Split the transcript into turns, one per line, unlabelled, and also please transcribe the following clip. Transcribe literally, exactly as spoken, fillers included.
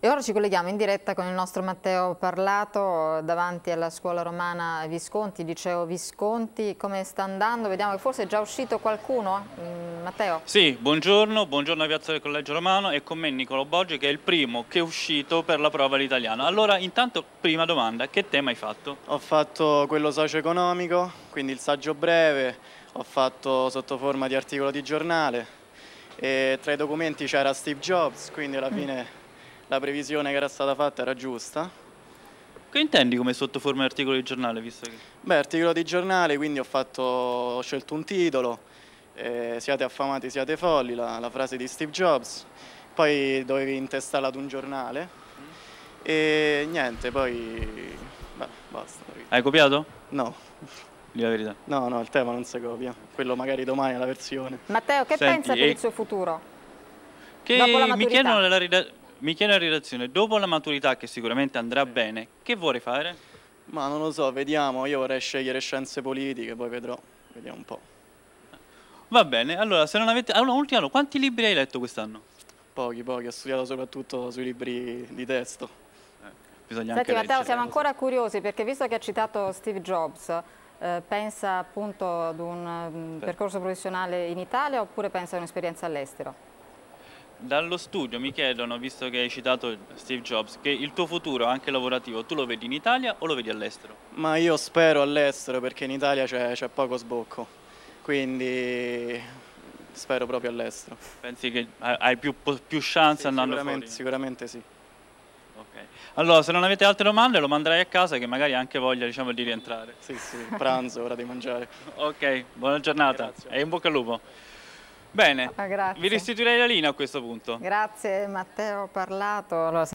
E ora ci colleghiamo in diretta con il nostro Matteo Parlato davanti alla scuola romana Visconti, liceo Visconti. Come sta andando? Vediamo che forse è già uscito qualcuno. Mm, Matteo?
Sì, buongiorno, buongiorno a Piazza del Collegio Romano e con me Niccolò Boggi che è il primo che è uscito per la prova l'italiano. Allora, intanto, prima domanda, che tema hai fatto?
Ho fatto quello socio-economico, quindi il saggio breve, ho fatto sotto forma di articolo di giornale e tra i documenti c'era Steve Jobs, quindi alla fine la previsione che era stata fatta era giusta.
Che intendi come sotto forma di articolo di giornale, visto che...
Beh, articolo di giornale, quindi ho, fatto, ho scelto un titolo, eh, siate affamati, siate folli, la, la frase di Steve Jobs, poi dovevi intestarla ad un giornale e niente, poi beh, basta.
Hai copiato?
No.
Dì la verità.
No, no, il tema non si copia, quello magari domani è la versione.
Matteo, che
Senti,
pensa per
e...
il suo futuro?
Che
Dopo la
mi
maturità.
chiedono nella rida... Mi chiedo la redazione, dopo la maturità che sicuramente andrà bene, che vuole fare?
Ma non lo so, vediamo, io vorrei scegliere scienze politiche, poi vedrò, vediamo un po'.
Va bene, allora se non avete... Allora, ultimo, quanti libri hai letto quest'anno?
Pochi, pochi, ho studiato soprattutto sui libri di testo.
Eh, bisogna
Senti
anche
Matteo,
leggere.
siamo ancora curiosi perché visto che ha citato Steve Jobs, eh, pensa appunto ad un um, percorso professionale in Italia oppure pensa a un'esperienza all'estero?
Dallo studio mi chiedono, visto che hai citato Steve Jobs, che il tuo futuro anche lavorativo tu lo vedi in Italia o lo vedi all'estero?
Ma io spero all'estero perché in Italia c'è poco sbocco, quindi spero proprio all'estero.
Pensi che hai più, più chance
Sì,
andando
sicuramente,
fuori?
sicuramente sì.
Ok. Allora, se non avete altre domande lo manderai a casa che magari ha anche voglia, diciamo, di rientrare.
Sì, sì, pranzo, ora di mangiare.
Ok, buona giornata.
Grazie.
E in bocca al lupo. Bene,
Ah, grazie.
vi restituirei la linea a questo punto.
Grazie Matteo Parlato. Allora,